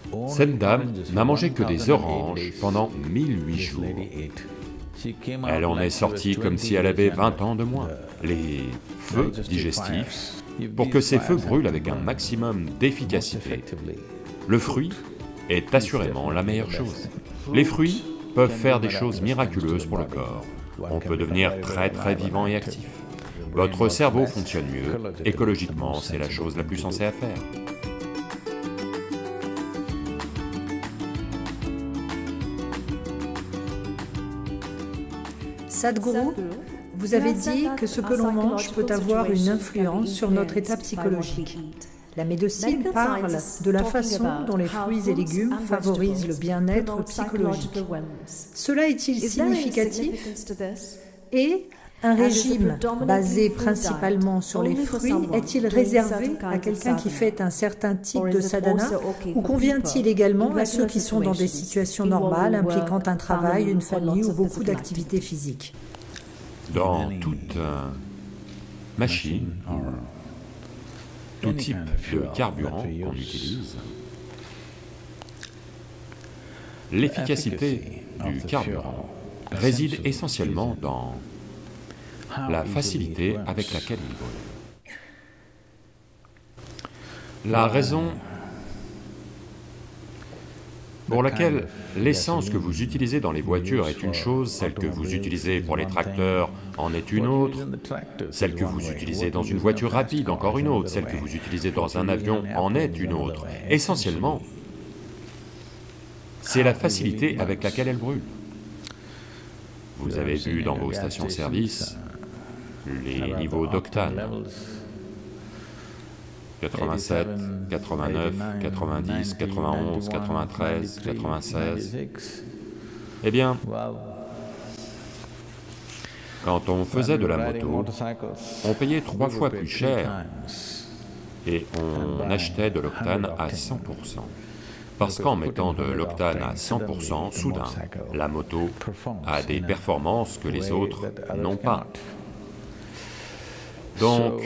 Cette dame n'a mangé que des oranges pendant 1008 jours. Elle en est sortie comme si elle avait 20 ans de moins. Les feux digestifs, pour que ces feux brûlent avec un maximum d'efficacité, le fruit est assurément la meilleure chose. Les fruits peuvent faire des choses miraculeuses pour le corps. On peut devenir très vivant et actif. Votre cerveau fonctionne mieux, écologiquement, c'est la chose la plus sensée à faire. Sadhguru, vous avez dit que ce que l'on mange peut avoir une influence sur notre état psychologique. La médecine parle de la façon dont les fruits et légumes favorisent le bien-être psychologique. Cela est-il significatif? Et un régime basé principalement sur les fruits est-il réservé à quelqu'un qui fait un certain type de sadhana ou convient-il également à ceux qui sont dans des situations normales impliquant un travail, une famille ou beaucoup d'activités physiques? Dans toute machine, tout type de carburant qu'on utilise, l'efficacité du carburant réside essentiellement dans la facilité avec laquelle il brûle. La raison pour laquelle l'essence que vous utilisez dans les voitures est une chose, celle que vous utilisez pour les tracteurs en est une autre, celle que vous utilisez dans une voiture rapide encore une autre, celle que vous utilisez dans un avion en est une autre. Essentiellement, c'est la facilité avec laquelle elle brûle. Vous avez vu dans vos stations-service les niveaux d'octane, 87, 89, 90, 91, 93, 96... Eh bien, quand on faisait de la moto, on payait 3 fois plus cher et on achetait de l'octane à 100%. Parce qu'en mettant de l'octane à 100%, soudain, la moto a des performances que les autres n'ont pas. Donc,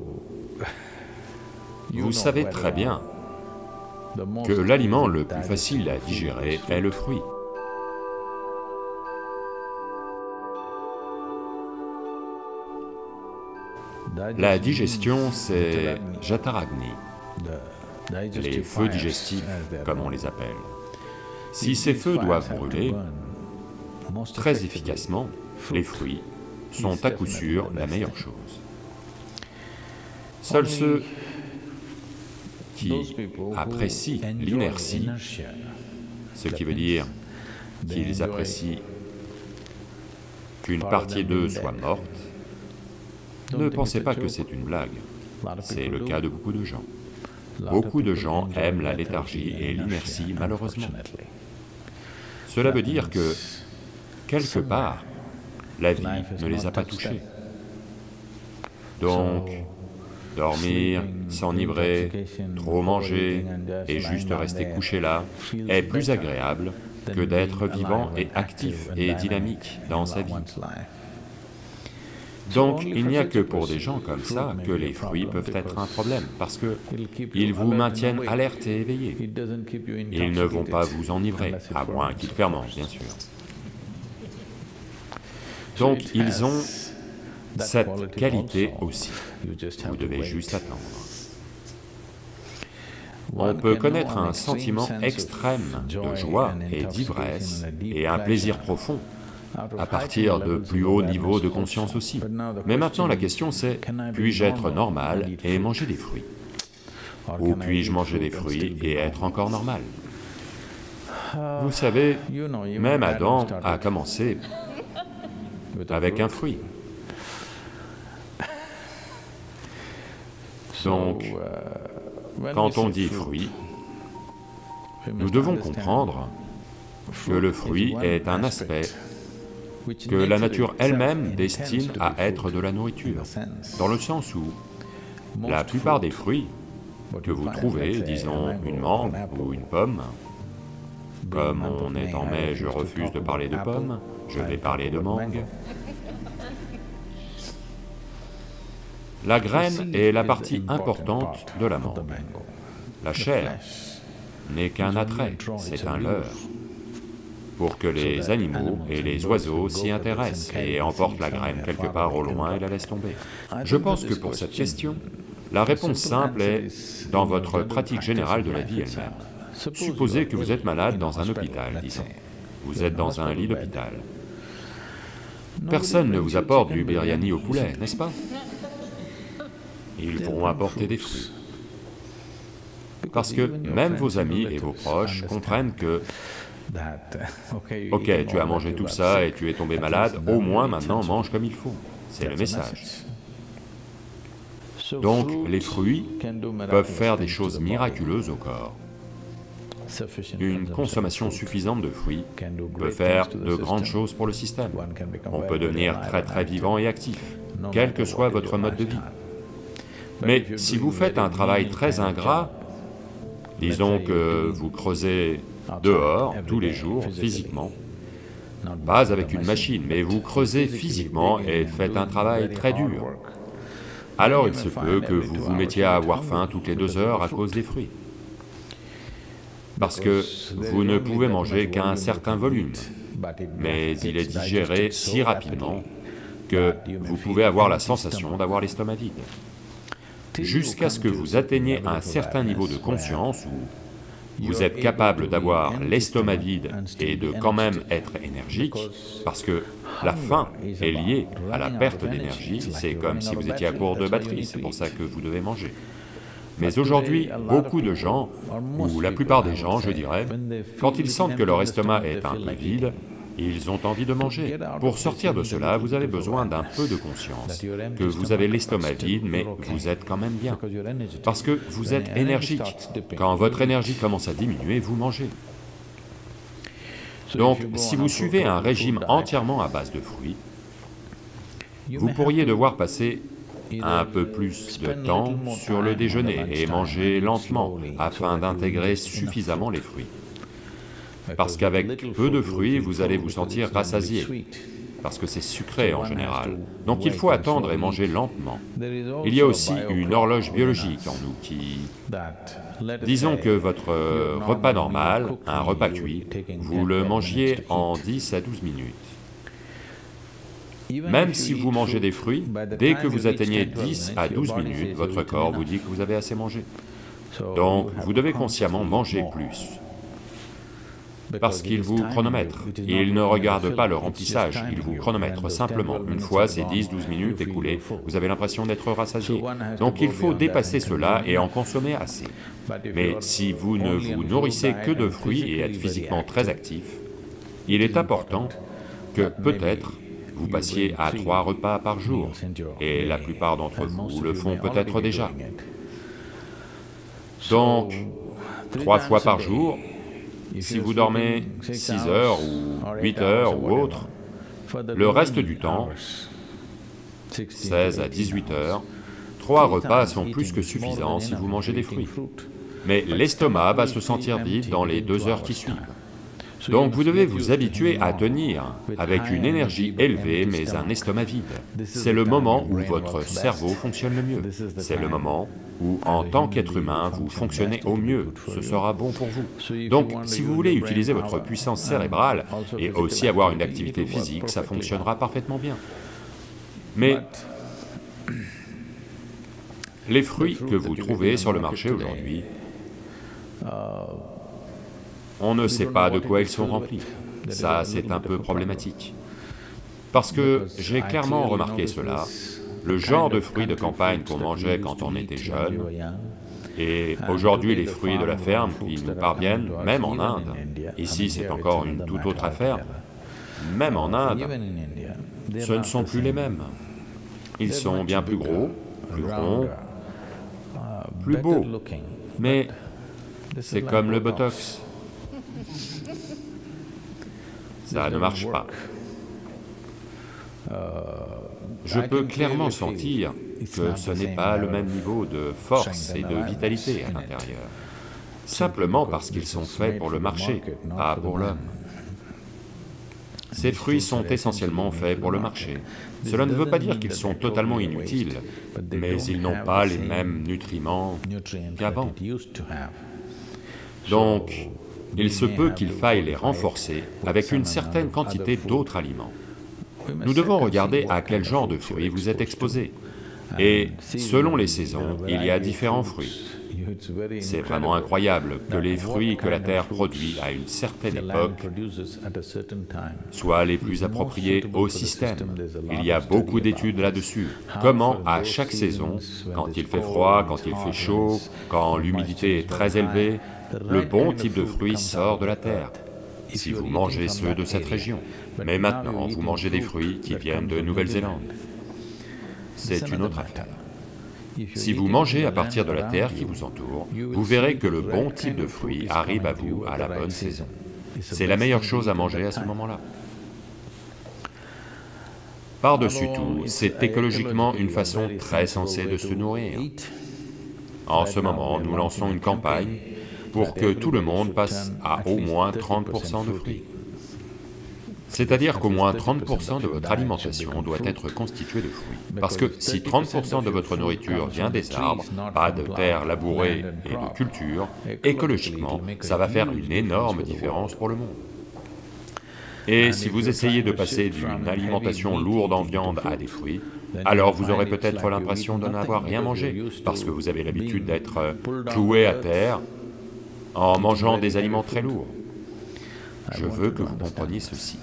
vous savez très bien que l'aliment le plus facile à digérer est le fruit. La digestion, c'est Jataragni, les feux digestifs, comme on les appelle. Si ces feux doivent brûler très efficacement, les fruits sont à coup sûr la meilleure chose. Seuls ceux qui apprécient l'inertie, ce qui veut dire qu'ils apprécient qu'une partie d'eux soit morte, ne pensez pas que c'est une blague, c'est le cas de beaucoup de gens. Beaucoup de gens aiment la léthargie et l'inertie, malheureusement. Cela veut dire que, quelque part, la vie ne les a pas touchés. Donc, dormir, s'enivrer, trop manger et juste rester couché là est plus agréable que d'être vivant et actif et dynamique dans sa vie. Donc il n'y a que pour des gens comme ça que les fruits peuvent être un problème, parce qu'ils vous maintiennent alerte et éveillé. Ils ne vont pas vous enivrer, à moins qu'ils fermentent, bien sûr. Donc ils ont cette qualité aussi, vous devez juste attendre. On peut connaître un sentiment extrême de joie et d'ivresse et un plaisir profond à partir de plus hauts niveaux de conscience aussi. Mais maintenant la question c'est, puis-je être normal et manger des fruits? Ou puis-je manger des fruits et être encore normal? Vous savez, même Adam a commencé avec un fruit. Donc, quand on dit fruit, nous devons comprendre que le fruit est un aspect que la nature elle-même destine à être de la nourriture, dans le sens où la plupart des fruits que vous trouvez, disons une mangue ou une pomme, comme on est en mai, je refuse de parler de pommes, je vais parler de mangue. La graine est la partie importante de la mangue. La chair n'est qu'un attrait, c'est un leurre, pour que les animaux et les oiseaux s'y intéressent et emportent la graine quelque part au loin et la laissent tomber. Je pense que pour cette question, la réponse simple est dans votre pratique générale de la vie elle-même. Supposez que vous êtes malade dans un hôpital, disons. Vous êtes dans un lit d'hôpital. Personne ne vous apporte du biryani au poulet, n'est-ce pas? Ils vont apporter des fruits. Parce que même vos amis et vos proches comprennent que ok, tu as mangé tout ça et tu es tombé malade, au moins maintenant mange comme il faut. C'est le message. Donc les fruits peuvent faire des choses miraculeuses au corps. Une consommation suffisante de fruits peut faire de grandes choses pour le système. On peut devenir très vivant et actif, quel que soit votre mode de vie. Mais si vous faites un travail très ingrat, disons que vous creusez dehors, tous les jours, physiquement, pas avec une machine, mais vous creusez physiquement et faites un travail très dur, alors il se peut que vous vous mettiez à avoir faim toutes les 2 heures à cause des fruits. Parce que vous ne pouvez manger qu'un certain volume, mais il est digéré si rapidement que vous pouvez avoir la sensation d'avoir l'estomac vide. Jusqu'à ce que vous atteigniez un certain niveau de conscience où vous êtes capable d'avoir l'estomac vide et de quand même être énergique, parce que la faim est liée à la perte d'énergie, c'est comme si vous étiez à court de batterie, c'est pour ça que vous devez manger. Mais aujourd'hui, beaucoup de gens, ou la plupart des gens, je dirais, quand ils sentent que leur estomac est un peu vide, ils ont envie de manger. Pour sortir de cela, vous avez besoin d'un peu de conscience, que vous avez l'estomac vide, mais vous êtes quand même bien, parce que vous êtes énergique. Quand votre énergie commence à diminuer, vous mangez. Donc, si vous suivez un régime entièrement à base de fruits, vous pourriez devoir passer un peu plus de temps sur le déjeuner et manger lentement afin d'intégrer suffisamment les fruits. Parce qu'avec peu de fruits, vous allez vous sentir rassasié, parce que c'est sucré en général. Donc il faut attendre et manger lentement. Il y a aussi une horloge biologique en nous qui... Disons que votre repas normal, un repas cuit, vous le mangiez en 10 à 12 minutes. Même si vous mangez des fruits, dès que vous atteignez 10 à 12 minutes, votre corps vous dit que vous avez assez mangé. Donc vous devez consciemment manger plus. Parce qu'il vous chronomètre. Il ne regarde pas le remplissage, il vous chronomètre simplement. Une fois ces 10-12 minutes écoulées, vous avez l'impression d'être rassasié. Donc il faut dépasser cela et en consommer assez. Mais si vous ne vous nourrissez que de fruits et êtes physiquement très actif, il est important que peut-être vous passiez à 3 repas par jour, et la plupart d'entre vous le font peut-être déjà. Donc, 3 fois par jour, si vous dormez 6 heures ou 8 heures ou autre, le reste du temps, 16 à 18 heures, 3 repas sont plus que suffisants si vous mangez des fruits. Mais l'estomac va se sentir vide dans les 2 heures qui suivent. Donc vous devez vous habituer à tenir avec une énergie élevée mais un estomac vide. C'est le moment où votre cerveau fonctionne le mieux. C'est le moment où, en tant qu'être humain, vous fonctionnez au mieux, ce sera bon pour vous. Donc si vous voulez utiliser votre puissance cérébrale et aussi avoir une activité physique, ça fonctionnera parfaitement bien. Mais les fruits que vous trouvez sur le marché aujourd'hui, on ne sait pas de quoi ils sont remplis. Ça, c'est un peu problématique. Parce que j'ai clairement remarqué cela, le genre de fruits de campagne qu'on mangeait quand on était jeune, et aujourd'hui les fruits de la ferme qui nous parviennent, même en Inde, ici c'est encore une toute autre affaire, même en Inde, ce ne sont plus les mêmes. Ils sont bien plus gros, plus ronds, plus beaux, mais c'est comme le Botox. Ça ne marche pas. Je peux clairement sentir que ce n'est pas le même niveau de force et de vitalité à l'intérieur, simplement parce qu'ils sont faits pour le marché, pas pour l'homme. Ces fruits sont essentiellement faits pour le marché. Cela ne veut pas dire qu'ils sont totalement inutiles, mais ils n'ont pas les mêmes nutriments qu'avant. Donc, il se peut qu'il faille les renforcer avec une certaine quantité d'autres aliments. Nous devons regarder à quel genre de fruits vous êtes exposé. Et selon les saisons, il y a différents fruits. C'est vraiment incroyable que les fruits que la terre produit à une certaine époque soient les plus appropriés au système. Il y a beaucoup d'études là-dessus. Comment, à chaque saison, quand il fait froid, quand il fait chaud, quand l'humidité est très élevée, le bon type de fruit sort de la terre, si vous mangez ceux de cette région. Mais maintenant, vous mangez des fruits qui viennent de Nouvelle-Zélande. C'est une autre affaire. Si vous mangez à partir de la terre qui vous entoure, vous verrez que le bon type de fruit arrive à vous à la bonne saison. C'est la meilleure chose à manger à ce moment-là. Par-dessus tout, c'est écologiquement une façon très sensée de se nourrir. En ce moment, nous lançons une campagne pour que tout le monde passe à au moins 30% de fruits. C'est-à-dire qu'au moins 30% de votre alimentation doit être constituée de fruits. Parce que si 30% de votre nourriture vient des arbres, pas de terres labourées et de culture, écologiquement, ça va faire une énorme différence pour le monde. Et si vous essayez de passer d'une alimentation lourde en viande à des fruits, alors vous aurez peut-être l'impression de n'avoir rien mangé, parce que vous avez l'habitude d'être cloué à terre en mangeant des aliments très lourds. Je veux que vous compreniez ceci.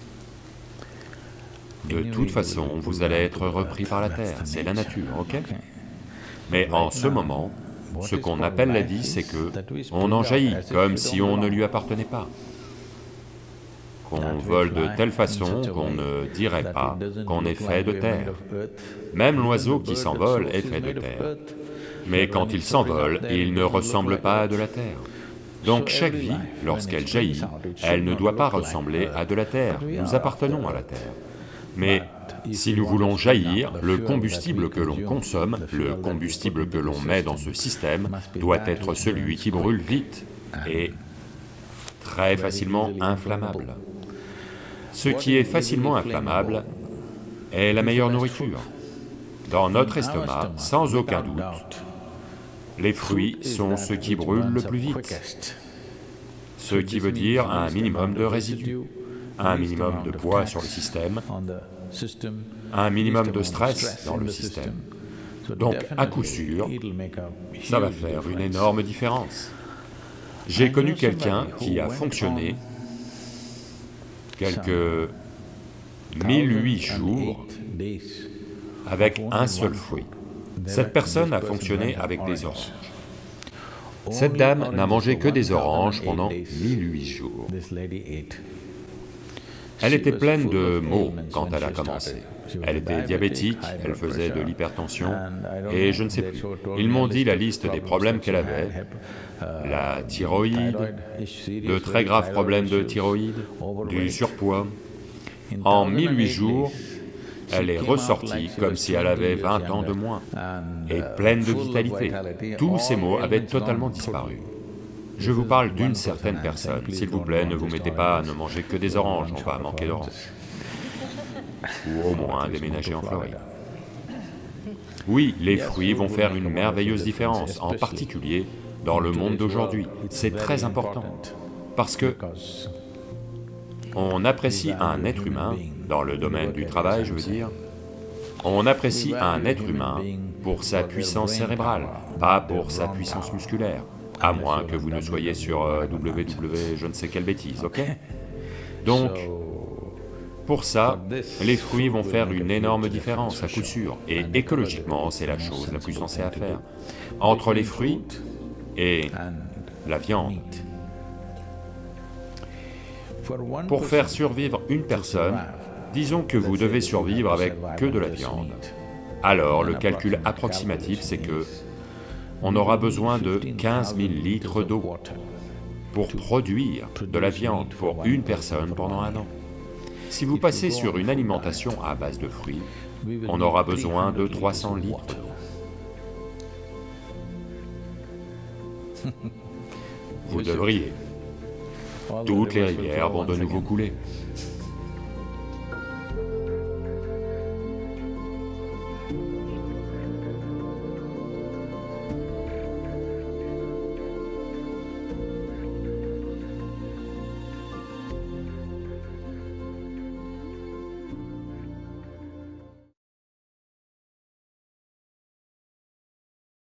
De toute façon, vous allez être repris par la terre, c'est la nature, ok? Mais en ce moment, ce qu'on appelle la vie, c'est que on en jaillit comme si on ne lui appartenait pas. Qu'on vole de telle façon qu'on ne dirait pas qu'on est fait de terre. Même l'oiseau qui s'envole est fait de terre. Mais quand il s'envole, il ne ressemble pas à de la terre. Donc chaque vie, lorsqu'elle jaillit, elle ne doit pas ressembler à de la terre, nous appartenons à la terre. Mais si nous voulons jaillir, le combustible que l'on consomme, le combustible que l'on met dans ce système, doit être celui qui brûle vite et très facilement inflammable. Ce qui est facilement inflammable est la meilleure nourriture. Dans notre estomac, sans aucun doute, les fruits sont ce qui brûle le plus vite, ce qui veut dire un minimum de résidus, un minimum de poids sur le système, un minimum de stress dans le système. Donc, à coup sûr, ça va faire une énorme différence. J'ai connu quelqu'un qui a fonctionné quelques 1008 jours avec un seul fruit. Cette personne a fonctionné avec des oranges. Cette dame n'a mangé que des oranges pendant 1008 jours. Elle était pleine de maux quand elle a commencé. Elle était diabétique, elle faisait de l'hypertension, et je ne sais plus. Ils m'ont dit la liste des problèmes qu'elle avait, la thyroïde, de très graves problèmes de thyroïde, du surpoids. En 1008 jours, elle est ressortie comme si elle avait 20 ans de moins, et pleine de vitalité. Tous ces maux avaient totalement disparu. Je vous parle d'une certaine personne, s'il vous plaît, ne vous mettez pas à ne manger que des oranges, on va manquer d'oranges. Ou au moins déménager en Floride. Oui, les fruits vont faire une merveilleuse différence, en particulier dans le monde d'aujourd'hui. C'est très important, parce que on apprécie un être humain, dans le domaine du travail, je veux dire, on apprécie un être humain pour sa puissance cérébrale, pas pour sa puissance musculaire. À moins que vous ne soyez sur www je ne sais quelle bêtise, ok? Donc, pour ça, les fruits vont faire une énorme différence, à coup sûr, et écologiquement, c'est la chose la plus sensée à faire. Entre les fruits et la viande. Pour faire survivre une personne, disons que vous devez survivre avec que de la viande. Alors, le calcul approximatif, c'est que on aura besoin de 15 000 litres d'eau pour produire de la viande pour une personne pendant un an. Si vous passez sur une alimentation à base de fruits, on aura besoin de 300 litres d'eau. Vous devriez. Toutes les rivières vont de nouveau couler.